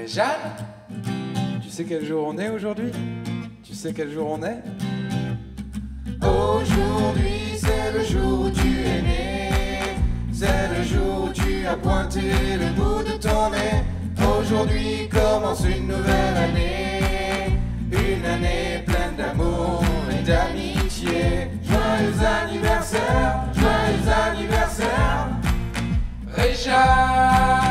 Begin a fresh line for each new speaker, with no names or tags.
Jeanne, tu sais quel jour on est aujourd'hui? Tu sais quel jour on est? Aujourd'hui c'est le jour où tu es né. C'est le jour où tu as pointé le bout de ton nez. Aujourd'hui commence une nouvelle année. Une année pleine d'amour et d'amitié. Joyeux anniversaire, joyeux anniversaire, Richard.